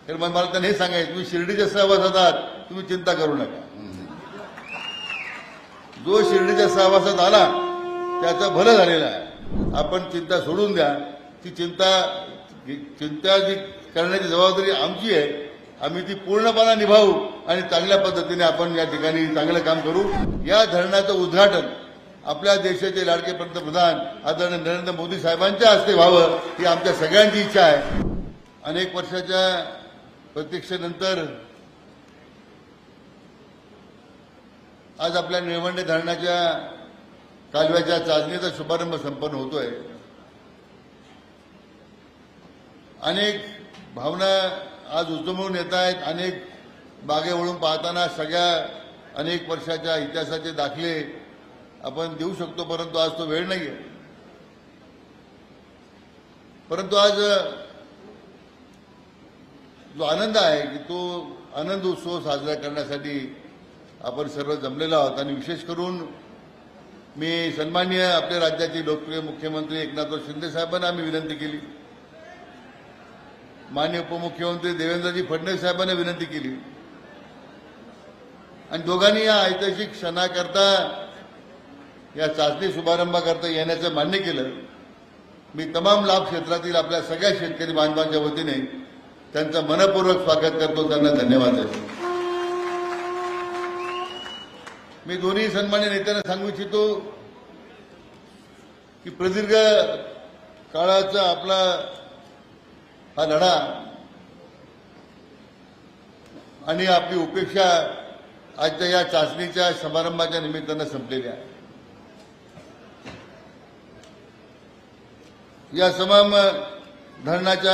तर मग मला त्यांनी हे सांगायचं, तुम्ही शिर्डीच्या सहवासात आहात, तुम्ही चिंता करू नका. जो शिर्डीच्या सहवासात आला त्याचं भलं झालेलं आहे. आपण चिंता सोडून द्या. ती चिंता जी करण्याची जबाबदारी आमची आहे, आम्ही ती पूर्णपणे निभावू आणि चांगल्या पद्धतीने आपण या ठिकाणी चांगलं काम करू. या धरणाचं उद्घाटन आपल्या देशाचे लाडके पंतप्रधान आदरणीय नरेंद्र मोदी साहेबांच्या हस्ते व्हावं ही आमच्या सगळ्यांची इच्छा आहे. अनेक वर्षाच्या प्रतीक्षेनंतर आज आपल्या निळवंडे धरणाच्या कालव्याच्या चाचणीचा शुभारंभ संपन्न होतोय. अनेक भावना आज उचमळून येत आहेत. अनेक मागे वळून पाहताना अनेक वर्षाच्या इतिहासाचे दाखले आपण देऊ शकतो, परंतु आज तो वेळ नाहीये. परंतु आज जो आनंद आहे की तो आनंद उत्सव साजरा करण्यासाठी आपण सर्व जमलेलो आहोत. आणि विशेष करून मी सन्माननीय आपल्या राज्याचे लोकप्रिय मुख्यमंत्री एकनाथ शिंदे साहेबांना आम्ही विनंती केली, माननीय उपमुख्यमंत्री देवेंद्रजी फडणवीस साहेबांना विनंती केली आणि दोघांनी या ऐतिहासिक क्षणाकरता या चाचणी शुभारंभाकरता येण्याचं मान्य केलं. मी तमाम लाभ क्षेत्रातील आपल्या सगळ्या शेतकरी बांधवांच्या वतीने त्यांचं मनपूर्वक स्वागत करतो, त्यांना धन्यवाद देतो. मी दोन्ही सन्मान्य नेत्यांना सांगू इच्छितो की प्रदीर्घ काळाचा आपला हा लढा आणि आपली उपेक्षा आजच्या या चाचणीच्या समारंभाच्या निमित्तानं संपलेली आहे. या समाम धरणाच्या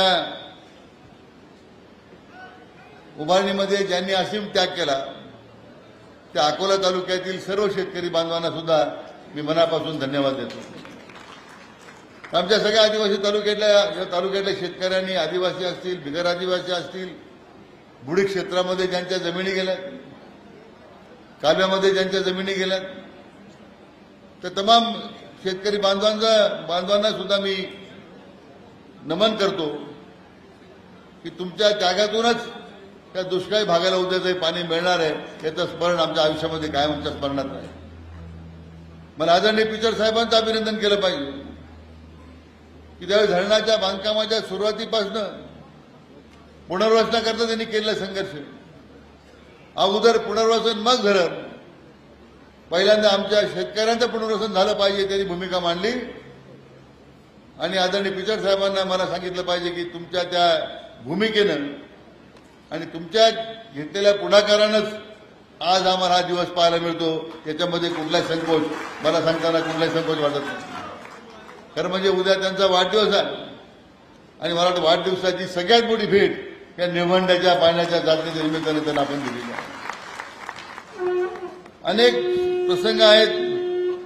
उभारणीमध्ये ज्यांनी असीम त्याग केला त्या अकोला तालुक्यातील सर्व शेतकरी बांधवांना सुद्धा मी मनापासून धन्यवाद देतो. आमच्या सगळ्या आदिवासी तालुक्यातल्या शेतकऱ्यांनी, आदिवासी असतील, बिगर आदिवासी असतील, बुडीक क्षेत्रामध्ये ज्यांच्या जमिनी गेल्यात, कालव्यामध्ये ज्यांच्या जमिनी गेल्यात, तर तमाम शेतकरी बांधवांना सुद्धा मी नमन करतो की तुमच्या त्यागातूनच त्या दुष्काळी भागाला उद्या जे पाणी मिळणार आहे याचं स्मरण आमच्या आयुष्यामध्ये कायम आमच्या स्मरणात आहे. मला आदरणीय पिचड साहेबांचं अभिनंदन केलं पाहिजे की त्यावेळी धरणाच्या बांधकामाच्या सुरुवातीपासून पुनर्वसनाकरता त्यांनी केलेला संघर्ष, अगोदर पुनर्वसन मग धरण, पहिल्यांदा आमच्या शेतकऱ्यांचं पुनर्वसन झालं पाहिजे त्यांनी भूमिका मांडली. आणि आदरणीय पिचड साहेबांना मला सांगितलं पाहिजे की तुमच्या त्या भूमिकेनं आणि तुमच्या घेतलेल्या पुढाकारानंच आज आम्हाला हा दिवस पाहायला मिळतो. त्याच्यामध्ये कुठलाही संकोच, मला सांगताना कुठलाही संकोच वाटत नाही. खरं म्हणजे उद्या त्यांचा वाढदिवस आहे आणि मला वाटतं वाढदिवसाची सगळ्यात मोठी भेट या निळवंड्याच्या पाण्याच्या चाचणीच्या निमित्ताने त्यांना आपण दिलेली आहे. अनेक प्रसंग आहेत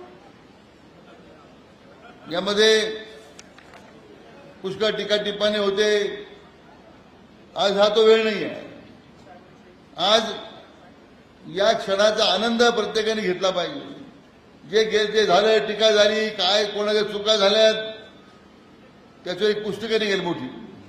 यामध्ये, पुष्कळ टीका टिप्पणी होते. आज हा तो वेळ नाही आहे. आज या क्षणाचा आनंद प्रत्येकाने घेतला पाहिजे. जे झालं, टीका झाली, काय कोणाच्या चुका झाल्यात त्याची एक पुस्तकं निघेल मोठी,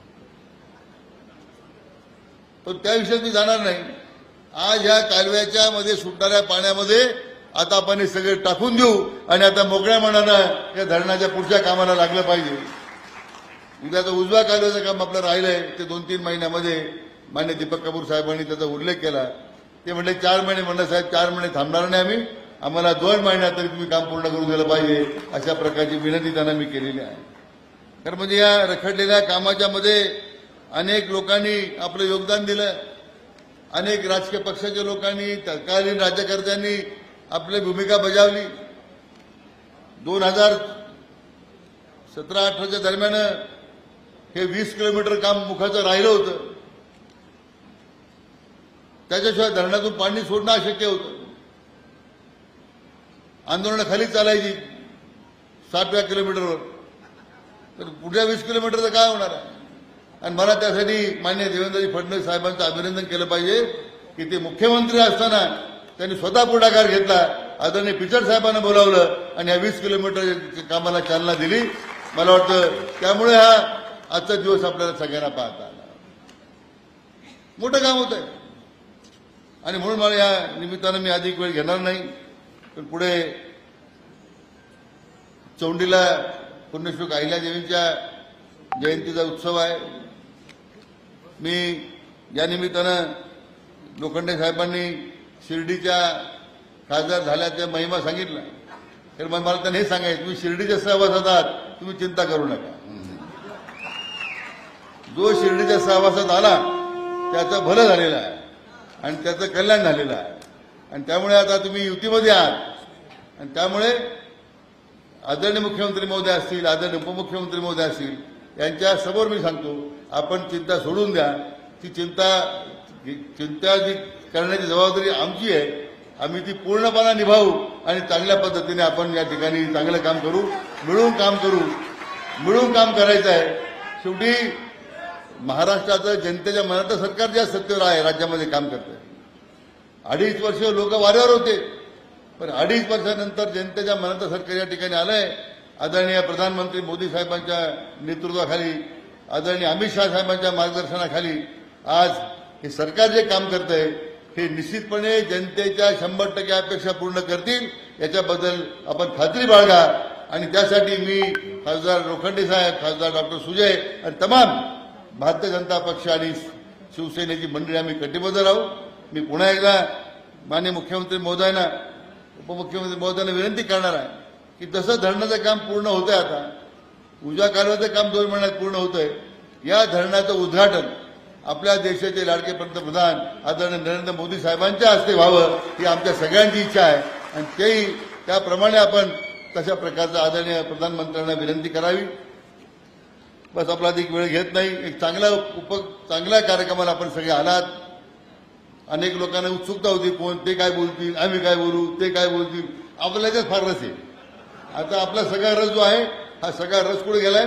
पण त्या विषयात मी जाणार नाही. आज ह्या कालव्याच्या मध्ये सुटणाऱ्या पाण्यामध्ये आता आपण हे सगळे टाकून देऊ आणि आता मोकळ्या मनानं या धरणाच्या पुढच्या कामाला लागलं पाहिजे. उद्याचं उजव्या कालव्याचं काम आपलं राहिलंय ते 2-3 महिन्यामध्ये मान्य दीपक कपूर साहेबांनी त्याचा उल्लेख केला. ते म्हणले 4 महिने, म्हणलं साहेब 4 महिने थांबणार नाही आम्ही, आम्हाला 2 महिन्यात तरी तुम्ही काम पूर्ण करून दिलं पाहिजे, अशा प्रकारची विनंती त्यांना मी केलेली आहे. तर म्हणजे या रखडलेल्या कामाच्या मध्ये अनेक लोकांनी आपलं योगदान दिलं, अनेक राजकीय पक्षाच्या लोकांनी, तत्कालीन राज्यकर्त्यांनी आपली भूमिका बजावली. 2017-18च्या दरम्यान हे 20 किलोमीटर काम मुखाचं राहिलं होतं. त्याच्याशिवाय धरणातून पाणी सोडणं अशक्य होतं. आंदोलनं खाली चालायची 60व्या किलोमीटरवर, तर पुढच्या 20 किलोमीटरचं काय होणार आहे. आणि मला त्यासाठी माननीय देवेंद्रजी फडणवीस साहेबांचं अभिनंदन केलं पाहिजे की ते मुख्यमंत्री असताना त्यांनी स्वतः पुढाकार घेतला, आदरणीय पिचड साहेबांना बोलावलं आणि या 20 किलोमीटर कामाला चालना दिली. मला वाटतं त्यामुळे हा आजचा दिवस आपल्याला सगळ्यांना पाहता आला. मोठं काम होत आहे. आणि म्हणून मला या निमित्तानं मी अधिक वेळ घेणार नाही, पण पुढे चौंडीला पुण्यश्लोक अहिल्यादेवींच्या जयंतीचा उत्सव आहे. मी या निमित्तानं लोखंडे साहेबांनी शिर्डीच्या खासदार झाल्याचा महिमा सांगितला, तर मला त्यांना हे सांगायचं, तुम्ही शिर्डीच्या सहवासात आहात, तुम्ही चिंता करू नका. जो शिर्डीच्या सहवासात आला त्याचं भलं झालेलं आहे आणि त्याचं कल्याण झालेलं आहे. आणि त्यामुळे आता तुम्ही युतीमध्ये आहात आणि त्यामुळे आदरणीय मुख्यमंत्री महोदय असतील, आदरणीय उपमुख्यमंत्री महोदय असतील, यांच्या समोर मी सांगतो, आपण चिंता सोडून द्या. ती चिंता जी करण्याची जबाबदारी आमची आहे, आम्ही ती पूर्णपणे निभावू आणि चांगल्या पद्धतीने आपण या ठिकाणी चांगलं काम करू, मिळून काम करायचं आहे. शेवटी महाराष्ट्राचं जनतेच्या मनातलं सरकार ज्या सत्तेवर आहे, राज्यामध्ये काम करतंय. 2.5 वर्ष लोक वाऱ्यावर होते, पण 2.5 वर्षानंतर जनतेच्या मनातलं सरकार या ठिकाणी आलंय. आदरणीय प्रधानमंत्री मोदी साहेबांच्या नेतृत्वाखाली, आदरणीय अमित शहा साहेबांच्या मार्गदर्शनाखाली आज हे सरकार जे काम करतंय हे निश्चितपणे जनतेच्या 100% अपेक्षा पूर्ण करतील, याच्याबद्दल आपण खात्री बाळगा. आणि त्यासाठी मी खासदार लोखंडे साहेब, खासदार डॉक्टर सुजय आणि तमाम भारतीय जनता पक्ष आणि शिवसेनेची मंडळी आम्ही कटिबद्ध राहू. मी पुन्हा एकदा माननीय मुख्यमंत्री महोदयांना, उपमुख्यमंत्री महोदयांना विनंती करणार आहे की जसं धरणाचं काम पूर्ण होतंय, आता उजव्या कालव्याचं काम 2 महिन्यात पूर्ण होतंय, या धरणाचं उद्घाटन आपल्या देशाचे लाडके पंतप्रधान आदरणीय नरेंद्र मोदी साहेबांच्या हस्ते व्हावं, ही आमच्या सगळ्यांची इच्छा आहे. आणि तेही त्याप्रमाणे आपण तशा प्रकारचं आदरणीय प्रधानमंत्र्यांना विनंती करावी. बस आपला अधिक वेळ घेत नाही. एक चांगल्या कार्यक्रमाला आपण सगळे आलात. अनेक लोकांना उत्सुकता होती, कोण ते काय बोलतील, आम्ही काय बोलू, ते काय बोलतील. आपल्याच्याच फार रस आहे. आता आपला सगळा रस जो आहे, हा सगळा रस कुठे गेलाय?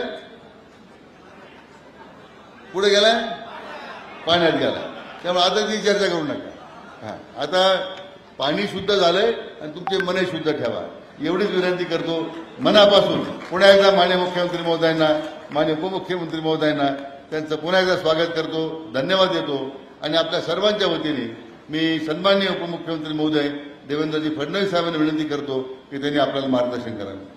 पुढे गेलाय, पाण्यात गेला. त्यामुळे आता ती चर्चा करू नका. आता पाणी शुद्ध झालंय आणि तुमचे मन शुद्ध ठेवा, एवढीच विनंती करतो मनापासून. पुन्हा एकदा माननीय मुख्यमंत्री महोदयांना, माननीय उपमुख्यमंत्री महोदयांना त्यांचं पुन्हा एकदा स्वागत करतो, धन्यवाद देतो. आणि आपल्या सर्वांच्या वतीने मी सन्माननीय उपमुख्यमंत्री महोदय देवेंद्रजी फडणवीस साहेबांना विनंती करतो की त्यांनी आपल्याला मार्गदर्शन करावं.